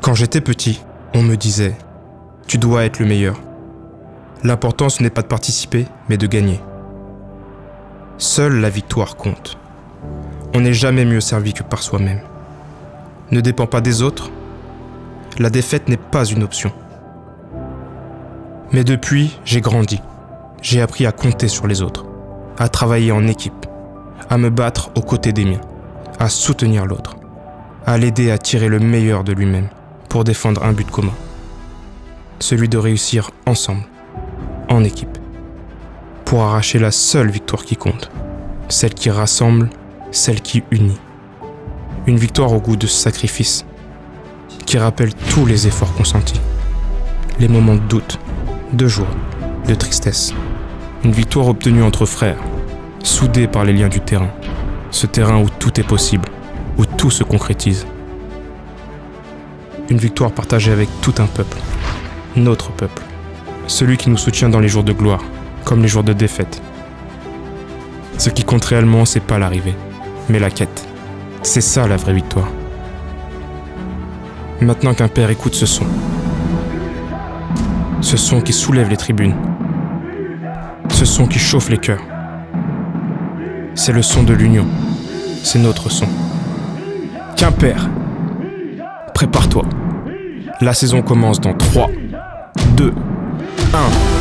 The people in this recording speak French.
Quand j'étais petit, on me disait « Tu dois être le meilleur ». L'important, ce n'est pas de participer, mais de gagner. Seule la victoire compte. On n'est jamais mieux servi que par soi-même. Ne dépend pas des autres. La défaite n'est pas une option. Mais depuis, j'ai grandi. J'ai appris à compter sur les autres, à travailler en équipe, à me battre aux côtés des miens, à soutenir l'autre, à l'aider à tirer le meilleur de lui-même pour défendre un but commun. Celui de réussir ensemble, en équipe, pour arracher la seule victoire qui compte, celle qui rassemble, celle qui unit. Une victoire au goût de sacrifice, qui rappelle tous les efforts consentis, les moments de doute, de joie, de tristesse. Une victoire obtenue entre frères, soudés par les liens du terrain, ce terrain où tout est possible, où tout se concrétise. Une victoire partagée avec tout un peuple, notre peuple, celui qui nous soutient dans les jours de gloire, comme les jours de défaite. Ce qui compte réellement, c'est pas l'arrivée, mais la quête. C'est ça la vraie victoire. Maintenant qu'un père écoute ce son qui soulève les tribunes, ce son qui chauffe les cœurs, c'est le son de l'union, c'est notre son. Quimper, prépare-toi. La saison commence dans 3, 2, 1.